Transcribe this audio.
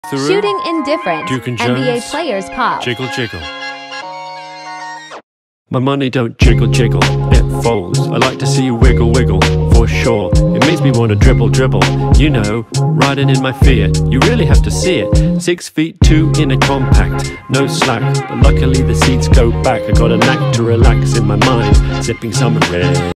Through. Shooting indifferent. Duke and NBA Jones. players pop. Jiggle, jiggle. My money don't jiggle, jiggle, it folds. I like to see you wiggle, wiggle, for sure. It makes me want to dribble, dribble. You know, riding in my Fiat. You really have to see it. 6 feet 2 in a compact, no slack. But luckily the seats go back. I got a knack to relax in my mind, sipping some red.